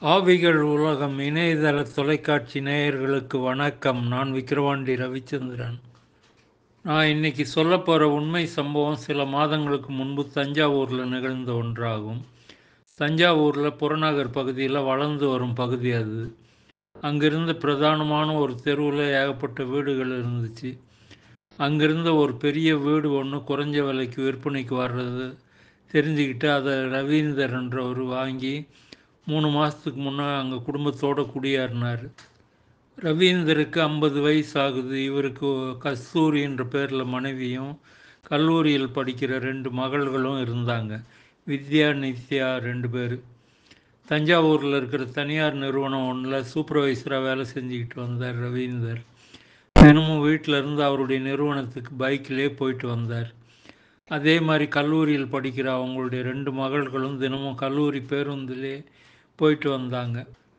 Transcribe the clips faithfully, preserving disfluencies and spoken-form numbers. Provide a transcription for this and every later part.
ஆவிகள் உலகம் இணையதள தொலைக்காட்சி நேயர்களுக்கு வணக்கம். நான் விக்கிரவாண்டி ரவிச்சந்திரன். நான் இன்னைக்கு சொல்ல போகிற உண்மை சம்பவம் சில மாதங்களுக்கு முன்பு தஞ்சாவூரில் நிகழ்ந்த ஒன்றாகும். தஞ்சாவூரில் புறநகர் பகுதியில் வளர்ந்து வரும் பகுதி அது. அங்கிருந்த பிரதானமான ஒரு தெருவில் ஏகப்பட்ட வீடுகள் இருந்துச்சு. அங்கிருந்த ஒரு பெரிய வீடு ஒன்று குறைஞ்ச விலைக்கு விற்பனைக்கு வர்றது தெரிஞ்சுக்கிட்டு அதை ரவீந்தர் என்றவர் வாங்கி மூணு மாதத்துக்கு முன்னே அங்கே குடும்பத்தோடு குடியேறினார். ரவீந்தருக்கு ஐம்பது வயசு ஆகுது. இவருக்கு கஸ்தூரி என்ற பேரில் மனைவியும் கல்லூரியில் படிக்கிற ரெண்டு மகள்களும் இருந்தாங்க. வித்யா, நித்யா ரெண்டு பேர். தஞ்சாவூரில் இருக்கிற தனியார் நிறுவனம் ஒன்றில் சூப்பர்வைசராக வேலை செஞ்சுக்கிட்டு வந்தார் ரவீந்தர். தினமும் வீட்டில் இருந்து அவருடைய நிறுவனத்துக்கு பைக்கிலே போயிட்டு வந்தார். அதே மாதிரி கல்லூரியில் படிக்கிற அவங்களுடைய ரெண்டு மகள்களும் தினமும் கல்லூரி பேருந்திலே போயிட்டு வந்தாங்க.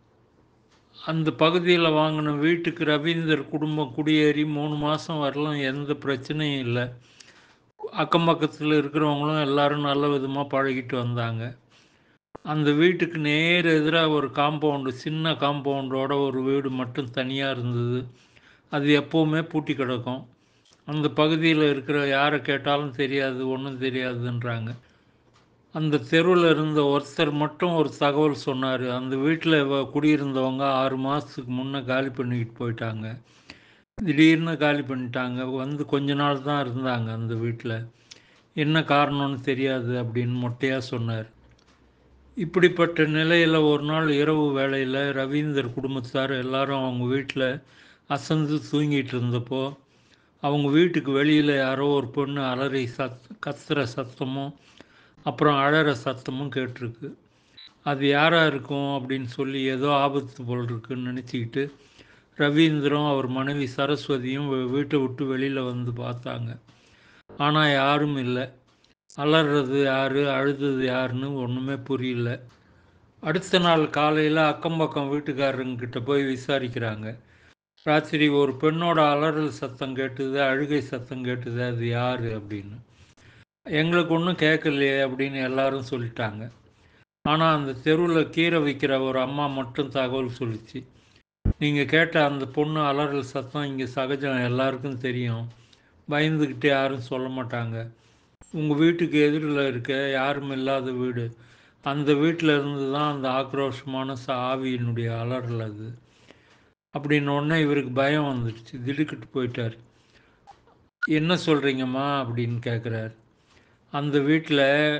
அந்த பகுதியில் வாங்கின வீட்டுக்கு ரவீந்தர் குடும்பம் குடியேறி மூணு மாதம் வரலாம் எந்த பிரச்சனையும் இல்லை. அக்கம் பக்கத்தில் இருக்கிறவங்களும் எல்லாரும் நல்ல விதமாக பழகிட்டு வந்தாங்க. அந்த வீட்டுக்கு நேர் எதிராக ஒரு காம்பவுண்டு, சின்ன காம்பவுண்டோட ஒரு வீடு மட்டும் தனியாக இருந்தது. அது எப்போவுமே பூட்டி கிடக்கும். அந்த பகுதியில் இருக்கிற யாரை கேட்டாலும் தெரியாது, ஒன்றும் தெரியாதுன்றாங்க. அந்த தெருவில் இருந்த ஒருத்தர் மட்டும் ஒரு தகவல் சொன்னார். அந்த வீட்டில் குடியிருந்தவங்க ஆறு மாதத்துக்கு முன்னே காலி பண்ணிக்கிட்டு போயிட்டாங்க. திடீர்னு காலி பண்ணிட்டாங்க. வந்து கொஞ்ச நாள் தான் இருந்தாங்க அந்த வீட்டில். என்ன காரணம்னு தெரியாது அப்படின்னு மொட்டையாக சொன்னார். இப்படிப்பட்ட நிலையில் ஒரு நாள் இரவு வேளையில் ரவீந்தர் குடும்பத்தார் எல்லாரும் அவங்க வீட்டில் அசந்து தூங்கிட்டு இருந்தப்போ அவங்க வீட்டுக்கு வெளியில் யாரோ ஒரு பொண்ணு அலறி சத் கத்துற சத்தமும் அப்புறம் அழற சத்தமும் கேட்டிருக்கு. அது யாராக இருக்கும் அப்படின்னு சொல்லி ஏதோ ஆபத்து போல் இருக்குன்னு நினச்சிக்கிட்டு ரவீந்திரம் அவர் மனைவி சரஸ்வதியும் வீட்டை விட்டு வெளியில் வந்து பார்த்தாங்க. ஆனால் யாரும் இல்லை. அலறது யார், அழுதது யாருன்னு ஒன்றுமே புரியல. அடுத்த நாள் காலையில் அக்கம் பக்கம் வீட்டுக்காரங்கிட்ட போய் விசாரிக்கிறாங்க. ராத்திரி ஒரு பெண்ணோட அலறல் சத்தம் கேட்டுது, அழுகை சத்தம் கேட்டுது, அது யார் அப்படின்னு. எங்களுக்கு ஒன்றும் கேட்கலையே அப்படின்னு எல்லாரும் சொல்லிட்டாங்க. ஆனால் அந்த தெருவில் கீரை விற்கிற ஒரு அம்மா மட்டும் தகவல் சொல்லிச்சு. நீங்கள் கேட்ட அந்த பொண்ணு அலறல் சத்தம் இங்கே சகஜம், எல்லாருக்கும் தெரியும். பயந்துக்கிட்டு யாரும் சொல்ல மாட்டாங்க. உங்கள் வீட்டுக்கு எதிரில் இருக்க யாரும் இல்லாத வீடு, அந்த வீட்டில் இருந்து தான் அந்த ஆக்ரோஷமான ஆவியினுடைய அலறல் அது அப்படின்னு உடனே இவருக்கு பயம் வந்துடுச்சு. திடுக்கிட்டு போயிட்டார். என்ன சொல்கிறீங்கம்மா அப்படின்னு கேட்குறாரு. அந்த வீட்டில்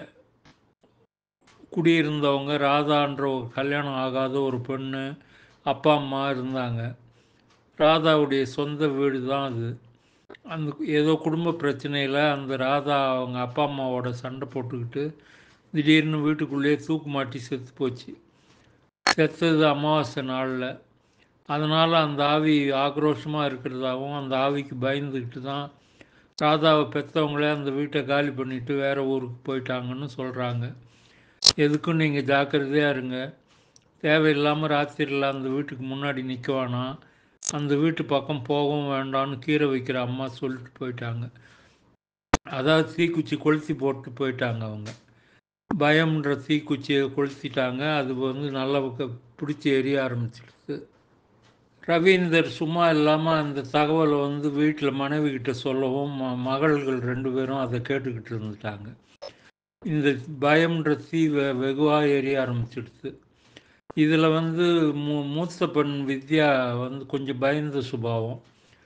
குடியிருந்தவங்க ராதான்ற ஒரு கல்யாணம் ஆகாத ஒரு பெண்ணு, அப்பா அம்மா இருந்தாங்க. ராதாவுடைய சொந்த வீடு தான் அது. அந்த ஏதோ குடும்ப பிரச்சனையில் அந்த ராதா அவங்க அப்பா அம்மாவோட சண்டை போட்டுக்கிட்டு திடீர்னு வீட்டுக்குள்ளேயே தூக்கு மாட்டி செத்து போச்சு. செத்தது அமாவாசை நாளில். அதனால் அந்த ஆவி ஆக்ரோஷமாக இருக்கிறதாகவும் அந்த ஆவிக்கு பயந்துக்கிட்டு தான் ராதாவை பெற்றவங்களே அந்த வீட்டை காலி பண்ணிவிட்டு வேறு ஊருக்கு போயிட்டாங்கன்னு சொல்கிறாங்க. எதுக்கும் நீங்கள் ஜாக்கிரதையாக இருங்க. தேவையில்லாமல் ராத்திரியில் அந்த வீட்டுக்கு முன்னாடி நிற்க வேணாம், அந்த வீட்டு பக்கம் போகவும் வேண்டாம்னு கீரை வைக்கிற அம்மா சொல்லிட்டு போயிட்டாங்க. அதாவது தீக்குச்சி கொளுத்தி போட்டு போயிட்டாங்க. அவங்க பயம்ன்ற தீக்குச்சியை கொளுத்திட்டாங்க. அது வந்து நல்லா பிடிச்சி எரிய ஆரம்பிச்சிடுது. ரவீந்தர் சும்மா இல்லாமல் அந்த தகவலை வந்து வீட்டில் மனைவி கிட்ட சொல்லவும் ம மகள்கள் ரெண்டு பேரும் அதை கேட்டுக்கிட்டு இருந்துட்டாங்க. இந்த பயம்ன்ற தீ வெ வெகுவாக எரிய ஆரம்பிச்சிடுது. இதில் வந்து மூ மூத்த பெண் வித்யா வந்து கொஞ்சம் பயந்த சுபாவம்.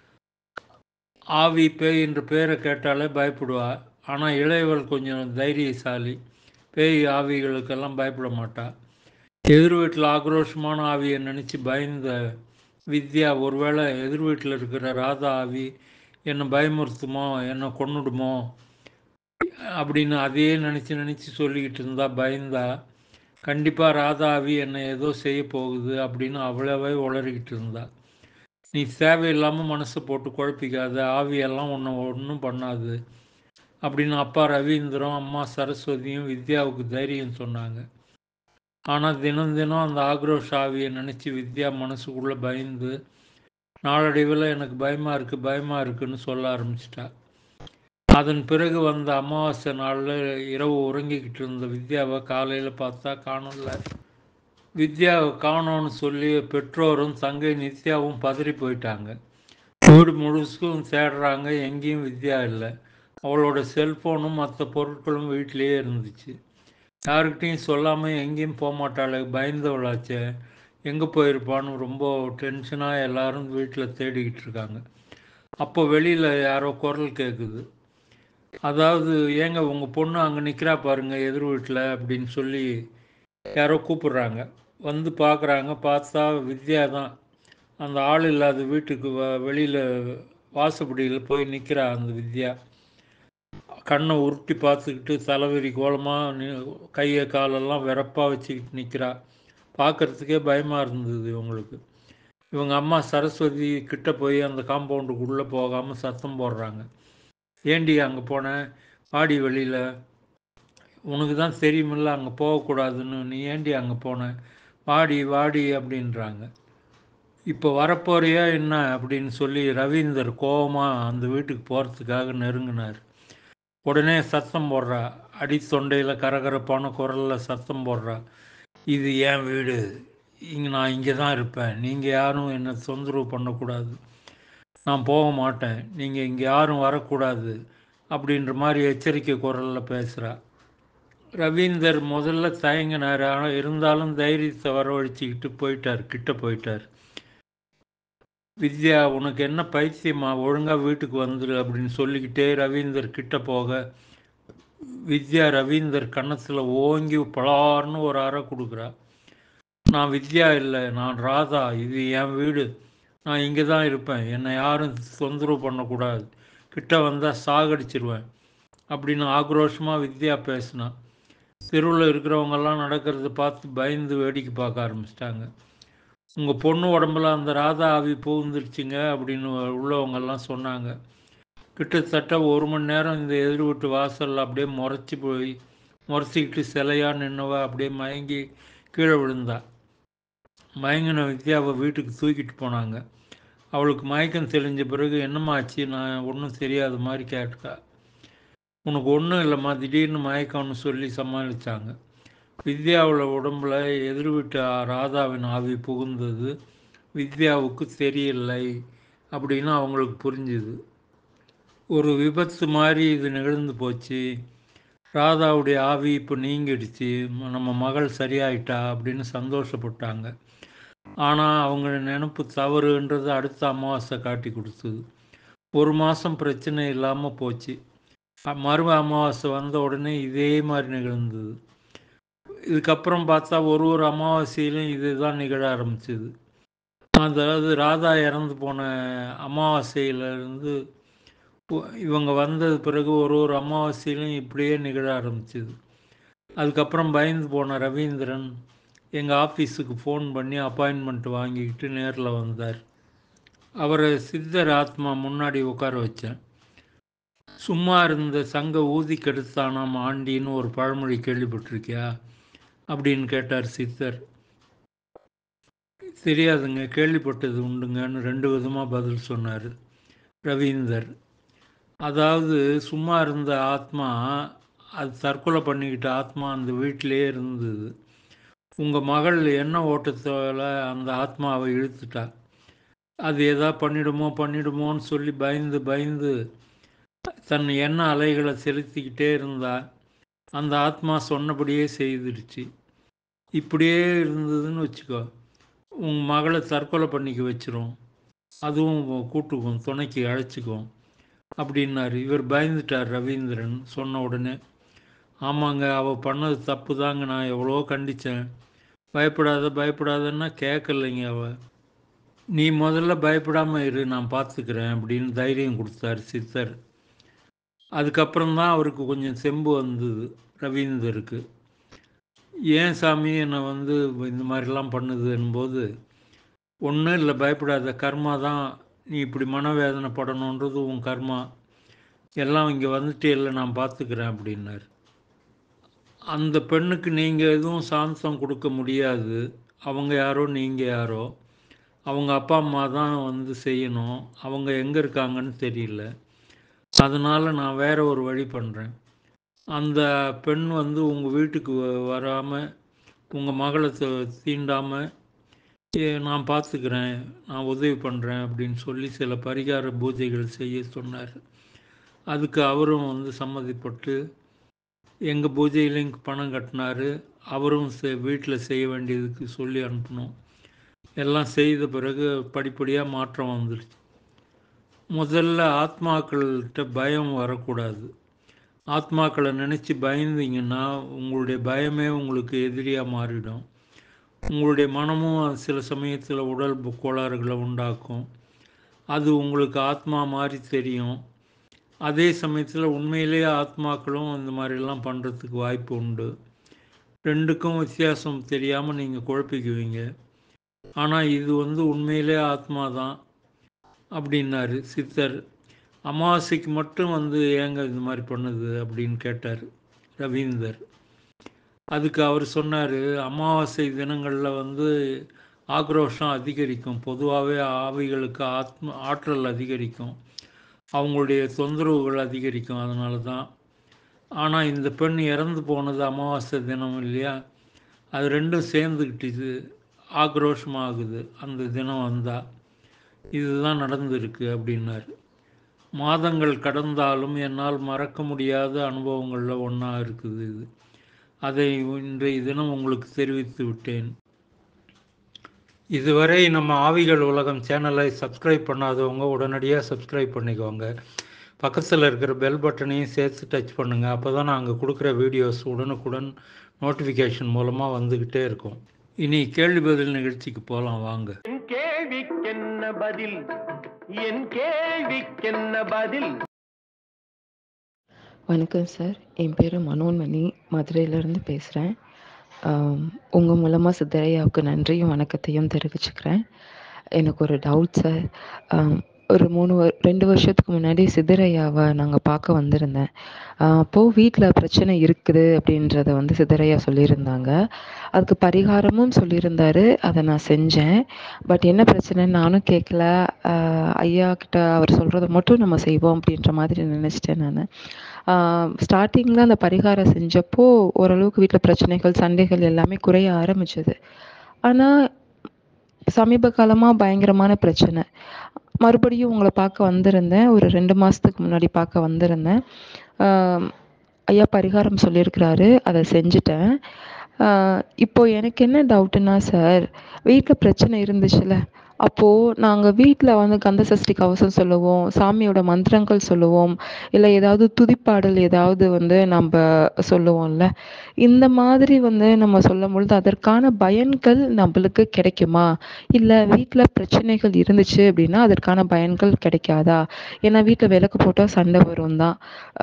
ஆவி பேய் என்ற பேரை கேட்டாலே பயப்படுவா. ஆனால் இளையவள் கொஞ்சம் தைரியசாலி. பேய் ஆவிகளுக்கெல்லாம் பயப்பட மாட்டா. எதிர் வீட்டில் ஆக்ரோஷமான ஆவியை நினச்சி பயந்த வித்யா, ஒருவேளை எதிர் வீட்டில் இருக்கிற ராதா ஆவி என்னை பயமுறுத்துமோ, என்னை கொன்னுடுமோ அப்படின்னு அதையே நினச்சி நினச்சி சொல்லிக்கிட்டு இருந்தா. பயந்தா. கண்டிப்பாக ராதா ஆவி என்னை ஏதோ செய்ய போகுது அப்படின்னு அவ்வளவே உளறிக்கிட்டு இருந்தா. நீ தேவையில்லாமல் மனசை போட்டு குழப்பிக்காத, ஆவியெல்லாம் ஒன்று ஒன்றும் பண்ணாது அப்படின்னு அப்பா ரவீந்திரம், அம்மா சரஸ்வதியும் வித்யாவுக்கு தைரியம் சொன்னாங்க. ஆனால் தினம் தினம் அந்த ஆக்ரோஷ ஆவியை நினச்சி வித்யா மனசுக்குள்ளே பயந்து நாளடைவில் எனக்கு பயமாக இருக்குது பயமாக இருக்குன்னு சொல்ல ஆரம்பிச்சிட்டா. அதன் பிறகு வந்த அமாவாசை நாளில் இரவு உறங்கிக்கிட்டு இருந்த வித்யாவை காலையில் பார்த்தா காணல. வித்யாவை காணோன்னு சொல்லி பெற்றோரும் தங்கை நித்யாவும் பதறி போயிட்டாங்க. வீடு முழுசுக்கும் தேடுறாங்க, எங்கேயும் வித்யா இல்லை. அவளோட செல்ஃபோனும் மற்ற பொருட்களும் வீட்டிலேயே இருந்துச்சு. யாருக்கிட்டையும் சொல்லாமல் எங்கேயும் போக மாட்டாளே, பயந்தவளாச்சே, எங்கே போயிருப்பான்னு ரொம்ப டென்ஷனாக எல்லாரும் வீட்டில் தேடிக்கிட்டு இருக்காங்க. அப்போ வெளியில் யாரோ குரல் கேட்குது. அதாவது, ஏங்க உங்கள் பொண்ணு அங்கே நிற்கிறா பாருங்க எதிர் வீட்டில் அப்படின்னு சொல்லி யாரோ கூப்பிடுறாங்க. வந்து பார்க்குறாங்க, பார்த்தா வித்யா தான். அந்த ஆள் இல்லாத வீட்டுக்கு வ வெளியில் வாசப்படியில் போய் நிற்கிறா அந்த வித்யா. கண்ணை உருட்டி பார்த்துக்கிட்டு தலைவிரி கோலமாக கையை காலெல்லாம் வெறப்பாக வச்சுக்கிட்டு நிற்கிறா. பார்க்குறதுக்கே பயமாக இருந்தது இவங்களுக்கு. இவங்க அம்மா சரஸ்வதி கிட்ட போய் அந்த காம்பவுண்டுக்குள்ளே போகாமல் சத்தம் போடுறாங்க. ஏண்டி அங்கே போனேன், வாடி வெளியில், உனக்கு தான் தெரியுமில்ல அங்கே போகக்கூடாதுன்னு, நீ ஏண்டி அங்கே போன, வாடி வாடி அப்படின்றாங்க. இப்போ வரப்போறியா என்ன அப்படின்னு சொல்லி ரவீந்தர் கோபமாக அந்த வீட்டுக்கு போகிறதுக்காக நெருங்கினார். உடனே சத்தம் போடுறா, அடி தொண்டையில் கரகரப்பான குரலில் சத்தம் போடுறா, இது என் வீடு, இங்கே நான் இங்கே தான் இருப்பேன், நீங்கள் யாரும் என்னை தொந்தரவு பண்ணக்கூடாது, நான் போக மாட்டேன், நீங்கள் இங்கே யாரும் வரக்கூடாது அப்படின்ற மாதிரி எச்சரிக்கை குரலில் பேசுகிறா. ரவீந்தர் முதல்ல தயங்கினார், ஆனால் இருந்தாலும் தைரியத்தை வரவழைச்சிக்கிட்டு போயிட்டார், கிட்ட போயிட்டார். வித்யா, உனக்கு என்ன பைத்தியமா, ஒழுங்காக வீட்டுக்கு வந்துடு அப்படின்னு சொல்லிக்கிட்டே ரவீந்தர் கிட்ட போக வித்யா ரவீந்தர் கன்னத்தில் ஓங்கி பலார்னு ஒரு அறை கொடுக்குறா. நான் வித்யா இல்லை, நான் ராதா, இது என் வீடு, நான் இங்கே தான் இருப்பேன், என்னை யாரும் தொந்தரவு பண்ணக்கூடாது, கிட்ட வந்தால் சாகடிச்சிருவேன் அப்படின்னு ஆக்ரோஷமாக வித்யா பேசினான். தெருவில் இருக்கிறவங்கெல்லாம் நடக்கிறத பார்த்து பயந்து வேடிக்கை பார்க்க ஆரம்பிச்சிட்டாங்க. உங்கள் பொண்ணு உடம்புல அந்த ராதா ஆவி புகுந்துருச்சுங்க அப்படின்னு உள்ளவங்கெல்லாம் சொன்னாங்க. கிட்டத்தட்ட ஒரு மணி நேரம் இந்த எதிர் வீட்டு வாசலில் அப்படியே முறைச்சி போய் முறைச்சிக்கிட்டு சிலையாக நின்னவ அப்படியே மயங்கி கீழே விழுந்தா. மயங்கின வித்யாவை வீட்டுக்கு தூக்கிட்டு போனாங்க. அவளுக்கு மயக்கம் தெளிஞ்ச பிறகு என்னமாச்சு, நான் ஒன்றும் தெரியாத மாதிரி கேட்டா. உனக்கு ஒன்றும் இல்லைம்மா, திடீர்னு மயக்கம்னு சொல்லி சமாளித்தாங்க. வித்யாவோட உடம்புல எதிர் வீட்டு ராதாவின் ஆவி புகுந்தது வித்யாவுக்கு தெரியலை அப்படின்னு அவங்களுக்கு புரிஞ்சுது. ஒரு விபத்து மாதிரி இது நிகழ்ந்து போச்சு, ராதாவுடைய ஆவி இப்போ நீங்கிடுச்சு, நம்ம மகள் சரியாயிட்டா அப்படின்னு சந்தோஷப்பட்டாங்க. ஆனால் அவங்க நினப்பு தவறுன்றது அடுத்த அமாவாசை காட்டி கொடுத்தது. ஒரு மாதம் பிரச்சனை இல்லாமல் போச்சு. மறு அமாவாசை வந்த உடனே இதே மாதிரி நிகழ்ந்தது. இதுக்கப்புறம் பார்த்தா ஒரு ஒரு அமாவாசையிலும் இது தான் நிகழ ஆரம்பிச்சிது. அதாவது ராதா இறந்து போன அமாவாசையிலேருந்து இவங்க வந்தது பிறகு ஒரு ஒரு அமாவாசையிலும் இப்படியே நிகழ ஆரம்பிச்சிது. அதுக்கப்புறம் பயந்து போன ரவீந்திரன் எங்கள் ஆஃபீஸுக்கு ஃபோன் பண்ணி அப்பாயின்மெண்ட் வாங்கிக்கிட்டு நேரில் வந்தார். அவரை சித்தர் ஆத்மா முன்னாடி உட்கார வச்சேன். சும்மா இருந்த சங்க ஊதி கெடுத்தானாம் ஆண்டின்னு ஒரு பழமொழி கேள்விப்பட்டிருக்கியா அப்படின்னு கேட்டார் சித்தர். தெரியாதுங்க, கேள்விப்பட்டது உண்டுங்கன்னு ரெண்டு விதமாக பதில் சொன்னார் ரவீந்தர். அதாவது சும்மா இருந்த ஆத்மா, அது தற்கொலை பண்ணிக்கிட்ட ஆத்மா அந்த வீட்டிலே இருந்தது. உங்கள் மகள் என்ன ஓட்டத்தில் அந்த ஆத்மாவை இழுத்துட்டா. அது எதா பண்ணிடுமோ பண்ணிடுமோன்னு சொல்லி பயந்து பயந்து தன் எண்ண அலைகளை செலுத்திக்கிட்டே இருந்தா. அந்த ஆத்மா சொன்னபடியே செய்துடுச்சு. இப்படியே இருந்ததுன்னு வச்சுக்கோ, உங்கள் மகளை தற்கொலை பண்ணிக்க வச்சிரும், அதுவும் கூட்டுக்கும் துணைக்கு அழைச்சிக்கும் அப்படின்னாரு. இவர் பயந்துட்டார் ரவீந்திரன் சொன்ன உடனே. ஆமாங்க, அவள் பண்ணது தப்பு தாங்க, நான் எவ்வளோ கண்டித்தேன், பயப்படாத பயப்படாதன்னா கேட்கலைங்க அவள். நீ முதல்ல பயப்படாமல் இரு, நான் பார்த்துக்கிறேன் அப்படின்னு தைரியம் கொடுத்தார் சித்தர். அதுக்கப்புறம்தான் அவருக்கு கொஞ்சம் செம்பு வந்தது ரவீந்தருக்கு. ஏன் சாமி என்னை வந்து இந்த மாதிரிலாம் பண்ணுதுன்னும்போது, ஒன்றும் இல்லை, பயப்படாத, கர்மா தான், நீ இப்படி மனவேதனை படணுன்றது உன் கர்மா, எல்லாம் இங்கே வந்துட்டே இல்லை, நான் பார்த்துக்கிறேன் அப்படின்னார். அந்த பெண்ணுக்கு நீங்கள் எதுவும் சாந்தம் கொடுக்க முடியாது. அவங்க யாரோ நீங்கள் யாரோ, அவங்க அப்பா அம்மா தான் வந்து செய்யணும், அவங்க எங்கே இருக்காங்கன்னு தெரியல, அதனால் நான் வேறு ஒரு வழி பண்ணுறேன். அந்த பெண் வந்து உங்கள் வீட்டுக்கு வராமல் உங்கள் மகளை தீண்டாமல் நான் பார்த்துக்கிறேன், நான் உதவி பண்ணுறேன் அப்படின்னு சொல்லி சில பரிகார பூஜைகள் செய்ய சொன்னார். அதுக்கு அவரும் வந்து சம்மதிப்பட்டு எங்கள் பூஜையிலையும் பணம் கட்டினார். அவரும் வீட்டில் செய்ய வேண்டியதுக்கு சொல்லி அனுப்பணும். எல்லாம் செய்த பிறகு படிப்படியாக மாற்றம் வந்துடுச்சு. முதல்ல ஆத்மாக்கள்கிட்ட பயம் வரக்கூடாது. ஆத்மாக்களை நினச்சி பயந்தீங்கன்னா உங்களுடைய பயமே உங்களுக்கு எதிரியாக மாறிடும். உங்களுடைய மனமும் சில சமயத்தில் உடல் கோளாறுகளை உண்டாக்கும். அது உங்களுக்கு ஆத்மா மாதிரி தெரியும். அதே சமயத்தில் உண்மையிலேயே ஆத்மாக்களும் இந்த மாதிரிலாம் பண்ணுறதுக்கு வாய்ப்பு உண்டு. ரெண்டுக்கும் வித்தியாசம் தெரியாமல் நீங்கள் குழப்பிக்குவீங்க. ஆனால் இது வந்து உண்மையிலே ஆத்மா தான் அப்படின்னாரு சித்தர். அமாவாசைக்கு மட்டும் வந்து ஏங்க இந்த மாதிரி பண்ணுது அப்படின்னு கேட்டார் ரவீந்தர். அதுக்கு அவர் சொன்னார், அமாவாசை தினங்களில் வந்து ஆக்ரோஷம் அதிகரிக்கும். பொதுவாகவே ஆவிகளுக்கு ஆத்ம ஆற்றல் அதிகரிக்கும், அவங்களுடைய தொந்தரவுகள் அதிகரிக்கும். அதனால தான். ஆனால் இந்த பெண் இறந்து போனது அமாவாசை தினம் இல்லையா, அது ரெண்டும் சேர்ந்துக்கிட்டு ஆக்ரோஷமாகுது அந்த தினம் வந்தால். இதுதான் நடந்திருக்கு அப்படின்னார். மாதங்கள் கடந்தாலும் என்னால் மறக்க முடியாத அனுபவங்களில் ஒன்றா இருக்குது இது. அதை இன்றைய தினம் உங்களுக்கு தெரிவித்து விட்டேன். இதுவரை நம்ம ஆவிகள் உலகம் சேனலை சப்ஸ்கிரைப் பண்ணாதவங்க உடனடியாக சப்ஸ்கிரைப் பண்ணிக்கோங்க. பக்கத்தில் இருக்கிற பெல் பட்டனையும் சேர்த்து டச் பண்ணுங்கள். அப்போ தான் நாங்கள் கொடுக்குற வீடியோஸ் உடனுக்குடன் நோட்டிஃபிகேஷன் மூலமாக வந்துக்கிட்டே இருக்கும். இனி கேள்வி பதில் நிகழ்ச்சிக்கு போகலாம் வாங்க. என் கேள்விக்கென்ன பதில், என் கேள்விக்கென்ன பதில். வணக்கம் சார், என் பேர் மனோன்மணி, மதுரையிலேருந்து பேசுகிறேன். உங்கள் மூலமாக சித்தரையாவுக்கு நன்றியும் வணக்கத்தையும் தெரிவிச்சுக்கிறேன். எனக்கு ஒரு டவுட் சார். ஒரு மூணு வ ரெண்டு வருஷத்துக்கு முன்னாடி சித்தரையாவை நாங்கள் பார்க்க வந்திருந்தேன். அப்போது வீட்டில் பிரச்சனை இருக்குது அப்படின்றத வந்து சித்தரையா சொல்லியிருந்தாங்க. அதுக்கு பரிகாரமும் சொல்லியிருந்தார். அதை நான் செஞ்சேன். பட் என்ன பிரச்சனைன்னு நானும் கேட்கல. ஐயா கிட்ட அவர் சொல்கிறத மட்டும் நம்ம செய்வோம் அப்படின்ற மாதிரி நினச்சிட்டேன் நான். ஸ்டார்டிங்கில் அந்த பரிகாரம் செஞ்சப்போ ஓரளவுக்கு வீட்டில் பிரச்சனைகள், சண்டைகள் எல்லாமே குறைய ஆரம்பிச்சது. ஆனால் சமீப காலமாக பயங்கரமான பிரச்சனை. மறுபடியும் உங்களை பார்க்க வந்திருந்தேன். ஒரு ரெண்டு மாதத்துக்கு முன்னாடி பார்க்க வந்திருந்தேன். ஐயா பரிகாரம் சொல்லியிருக்கிறாரு, அதை செஞ்சுட்டேன். இப்போது எனக்கு என்ன டவுட்டுன்னா சார், வீட்டில் பிரச்சனை இருந்துச்சுல்ல, அப்போது நாங்கள் வீட்டில் வந்து கந்த சஷ்டி கவசம் சொல்லுவோம், சாமியோட மந்திரங்கள் சொல்லுவோம், இல்லை ஏதாவது துதிப்பாடல் ஏதாவது வந்து நம்ம சொல்லுவோம்ல. இந்த மாதிரி வந்து நம்ம சொல்லும் பொழுது அதற்கான பயன்கள் நம்மளுக்கு கிடைக்குமா? இல்லை வீட்டில் பிரச்சனைகள் இருந்துச்சு அப்படின்னா அதற்கான பயன்கள் கிடைக்காதா? ஏன்னா வீட்டில் விளக்கு போட்டால் சண்டை வரும் தான்.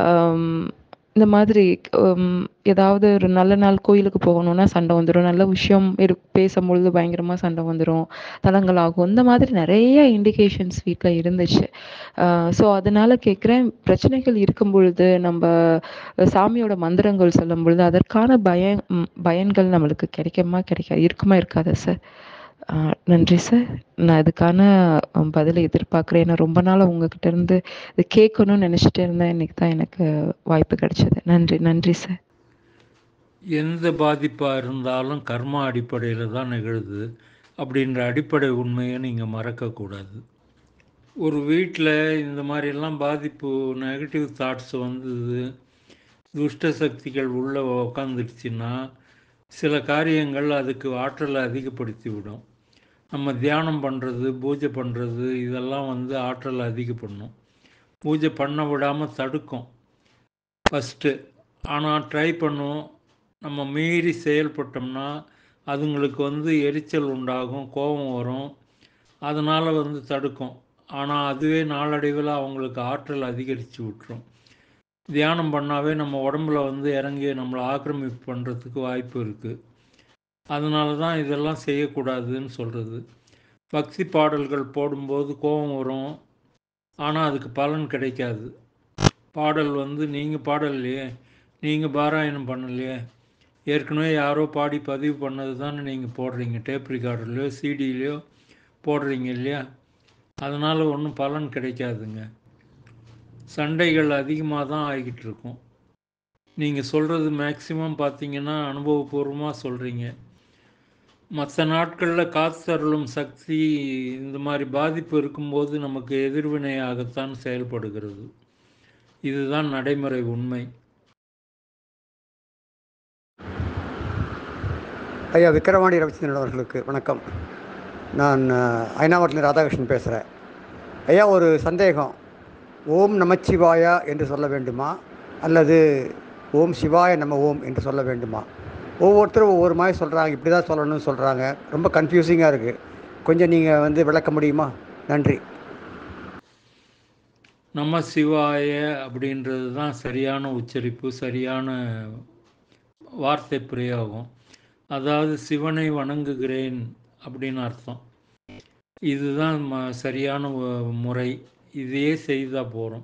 இந்த மாதிரி ஏதாவது ஒரு நல்ல நாள் கோயிலுக்கு போகணுன்னா சண்டை வந்துடும், நல்ல விஷயம் இரு பேசும்பொழுது பயங்கரமாக சண்டை வந்துடும், தடங்களாகும். இந்த மாதிரி நிறைய இண்டிகேஷன்ஸ் வீட்டில் இருந்துச்சு. ஸோ அதனால் கேட்குறேன், பிரச்சனைகள் இருக்கும் பொழுது நம்ம சாமியோட மந்திரங்கள் சொல்லும் பொழுது அதற்கான பயன் பயன்கள் நம்மளுக்கு கிடைக்குமா கிடைக்கா இருக்குமா இருக்காதா சார்? நன்றி சார். நான் இதுக்கான பதிலை எதிர்பார்க்குறேன். ஏன்னா ரொம்ப நாள் உங்ககிட்ட இருந்து இது கேட்கணும்னு நினச்சிட்டே இருந்தேன். இன்னைக்கு தான் எனக்கு வாய்ப்பு கிடைச்சது. நன்றி நன்றி சார். எந்த பாதிப்பாக இருந்தாலும் கர்மா அடிப்படையில் தான் நிகழுது அப்படின்ற அடிப்படை உண்மையை நீங்கள் மறக்கக்கூடாது. ஒரு வீட்டில் இந்த மாதிரிலாம் பாதிப்பு, நெகட்டிவ் தாட்ஸ் வந்தது, துஷ்ட சக்திகள் உள்ளே உக்காந்துடுச்சுன்னா சில காரியங்கள் அதுக்கு ஆற்றலை அதிகப்படுத்தி விடும். நம்ம தியானம் பண்ணுறது, பூஜை பண்ணுறது இதெல்லாம் வந்து ஆற்றலை அதிகப்பண்ணும். பூஜை பண்ண விடாமல் தடுக்கும் ஃபஸ்ட்டு. ஆனால் ட்ரை பண்ணும். நம்ம மீறி செயல்பட்டோம்னா அதுங்களுக்கு வந்து எரிச்சல் உண்டாகும், கோபம் வரும், அதனால் வந்து தடுக்கும். ஆனால் அதுவே நாளடைவில் அவங்களுக்கு ஆற்றல் அதிகரித்து விட்டுரும். தியானம் பண்ணாவே நம்ம உடம்புல வந்து இறங்கி நம்மளை ஆக்கிரமிப்பு பண்ணுறதுக்கு வாய்ப்பு இருக்குது. அதனால தான் இதெல்லாம் செய்யக்கூடாதுன்னு சொல்கிறது. பக்தி பாடல்கள் போடும்போது கோபம் வரும், ஆனால் அதுக்கு பலன் கிடைக்காது. பாடல் வந்து நீங்கள் பாடலையே, நீங்கள் பாராயணம் பண்ணலையே, ஏற்கனவே யாரோ பாடி பதிவு பண்ணது தானே நீங்கள் போடுறீங்க, டேப் ரெக்கார்டர்லையோ சிடிலையோ போடுறீங்க இல்லையா? அதனால் ஒன்றும் பலன் கிடைக்காதுங்க. சண்டைகள் அதிகமாக தான் ஆகிக்கிட்டு இருக்கும். நீங்கள் சொல்கிறது மேக்சிமம் பார்த்தீங்கன்னா அனுபவபூர்வமாக சொல்கிறீங்க. மற்ற நாட்களில் காத்தருளும் சக்தி இந்த மாதிரி பாதிப்பு இருக்கும்போது நமக்கு எதிர்வினையாகத்தான் செயல்படுகிறது. இதுதான் நடைமுறை உண்மை. ஐயா விக்கிரவாண்டி ரவிச்சந்திரன் அவர்களுக்கு வணக்கம். நான் ஐநாவரத்தில் ராதாகிருஷ்ணன் பேசுகிறேன். ஐயா, ஒரு சந்தேகம். ஓம் நமச்சிவாயா என்று சொல்ல வேண்டுமா அல்லது ஓம் சிவாய நம ஓம் என்று சொல்ல வேண்டுமா? ஒவ்வொருத்தரும் ஒவ்வொரு மாதிரி சொல்கிறாங்க. இப்படி தான் சொல்லணும்னு சொல்கிறாங்க. ரொம்ப கன்ஃபியூசிங்காக இருக்குது. கொஞ்சம் நீங்கள் வந்து விளக்க முடியுமா? நன்றி. நம சிவாய அப்படின்றது தான் சரியான உச்சரிப்பு, சரியான வார்த்தை பிரயோகம். அதாவது சிவனை வணங்குகிறேன் அப்படின்னு அர்த்தம். இதுதான் ம சரியான முறை. இதையே செய்தால் போகிறோம்.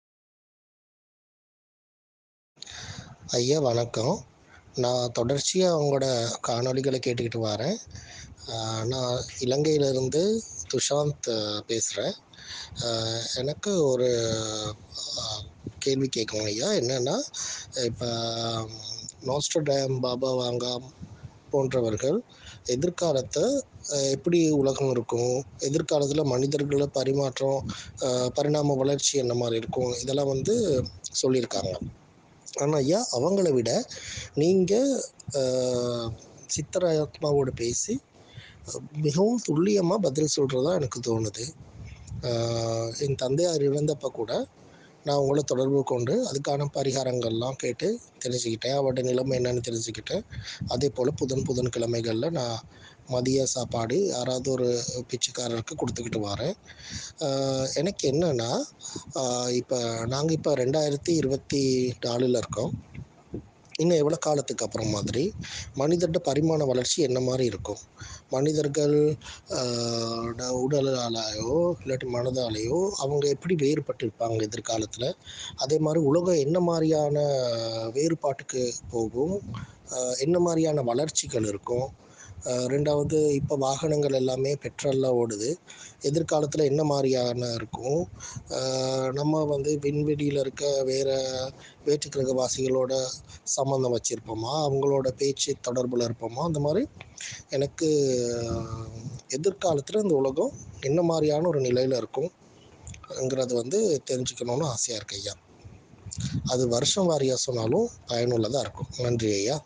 ஐயா வணக்கம். நான் தொடர்ச்சியாக அவங்களோட காணொலிகளை கேட்டுக்கிட்டு வரேன். நான் இலங்கையிலிருந்து துஷாந்த் பேசுகிறேன். எனக்கு ஒரு கேள்வி கேட்கணும் ஐயா. என்னென்னா, இப்போ நோஸ்ட்ரடாம், பாபா வாங்கா போன்றவர்கள் எதிர்காலத்தை எப்படி உலகம் இருக்கும், எதிர்காலத்தில் மனிதர்களை பரிமாற்றம், பரிணாம வளர்ச்சி என்ன மாதிரி இருக்கும், இதெல்லாம் வந்து சொல்லியிருக்காங்க. ஆனால் ஐயா, அவங்கள விட நீங்கள் சித்தராத்மாவோடு பேசி மிகவும் துல்லியமாக பதில் சொல்கிறதா எனக்கு தோணுது. என் தந்தையார் இழந்தப்போ கூட நான் உங்களை தொடர்பு கொண்டு அதுக்கான பரிகாரங்கள்லாம் கேட்டு தெரிஞ்சுக்கிட்டேன். அவரோட நிலைமை என்னன்னு தெரிஞ்சுக்கிட்டேன். அதே போல் புதன் புதன் கிழமைகளில் நான் மதிய சாப்பாடு யாராவது ஒரு பிச்சைக்காரருக்கு கொடுத்துக்கிட்டு வரேன். எனக்கு என்னென்னா, இப்போ நாங்கள் இப்போ ரெண்டாயிரத்தி இருபத்தி நாலில் இருக்கோம். இன்னும் எவ்வளோ காலத்துக்கு அப்புறம் மாதிரி மனிதர்கிட்ட பரிமாண வளர்ச்சி என்ன மாதிரி இருக்கும்? மனிதர்கள் உடலாலேயோ இல்லாட்டி மனதாலேயோ அவங்க எப்படி வேறுபட்டிருப்பாங்க எதிர்காலத்தில்? அதே மாதிரி உலகம் என்ன மாதிரியான வேறுபாட்டுக்கு போகும்? என்ன மாதிரியான வளர்ச்சிகள் இருக்கும்? ரெண்டாவது, இப்போ வாகனங்கள் எல்லாமே பெட்ரோலில் ஓடுது. எதிர்காலத்தில் என்ன மாதிரியான இருக்கும்? நம்ம வந்து விண்வெளியில் இருக்க வேறு வேற்று கிரகவாசிகளோட சம்மந்தம் வச்சுருப்போமா? அவங்களோட பேச்சு தொடர்பில் இருப்போமா? அந்த மாதிரி எனக்கு எதிர்காலத்தில் இந்த உலகம் என்ன மாதிரியான ஒரு நிலையில் இருக்கும்ங்கிறது வந்து தெரிஞ்சுக்கணுன்னு ஆசையாக இருக்கு ஐயா. அது வருஷம் வாரியாக சொன்னாலும் பயனுள்ளதாக இருக்கும். நன்றி ஐயா.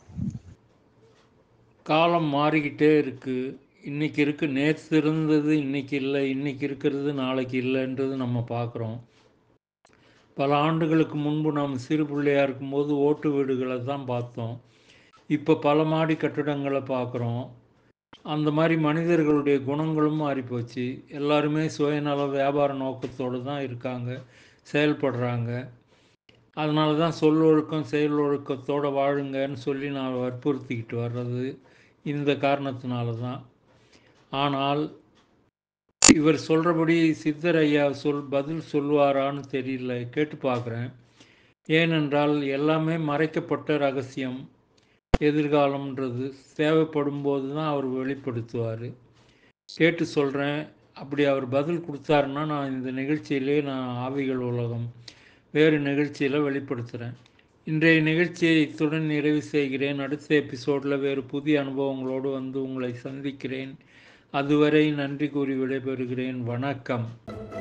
காலம் மாறிக்கிட்டே இருக்குது. இன்றைக்கி இருக்குது, நேற்று இருந்தது இன்றைக்கி இல்லை, இன்றைக்கி இருக்கிறது நாளைக்கு இல்லைன்றது நம்ம பார்க்குறோம். பல ஆண்டுகளுக்கு முன்பு நாம் சிறு பிள்ளையாக இருக்கும்போது ஓட்டு வீடுகளை தான் பார்த்தோம். இப்போ பல மாடி கட்டிடங்களை பார்க்குறோம். அந்த மாதிரி மனிதர்களுடைய குணங்களும் மாறிப்போச்சு. எல்லாருமே சுயநல வியாபார நோக்கத்தோடு தான் இருக்காங்க, செயல்படுறாங்க. அதனால தான் சொல் ஒழுக்கம் செயல் ஒழுக்கத்தோடு வாழுங்கன்னு சொல்லி நான் வற்புறுத்திக்கிட்டு வர்றது இந்த காரணத்தினால தான். ஆனால் இவர் சொல்கிறபடி சித்தர் ஐயா சொல் பதில் சொல்வாரான்னு தெரியல, கேட்டு பார்க்குறேன். ஏனென்றால் எல்லாமே மறைக்கப்பட்ட ரகசியம். எதிர்காலம்ன்றது தேவைப்படும் போது தான் அவர் வெளிப்படுத்துவார். கேட்டு சொல்கிறேன். அப்படி அவர் பதில் கொடுத்தாருன்னா நான் இந்த நிகழ்ச்சியிலே நான் ஆவிகள் உலகம் வேறு நிகழ்ச்சியில் வெளிப்படுத்துகிறேன். இன்றைய நிகழ்ச்சியை இத்துடன் நிறைவு செய்கிறேன். அடுத்த எபிசோடில் வேறு புதிய அனுபவங்களோடு வந்து உங்களை சந்திக்கிறேன். அதுவரை நன்றி கூறி விடைபெறுகிறேன். வணக்கம்.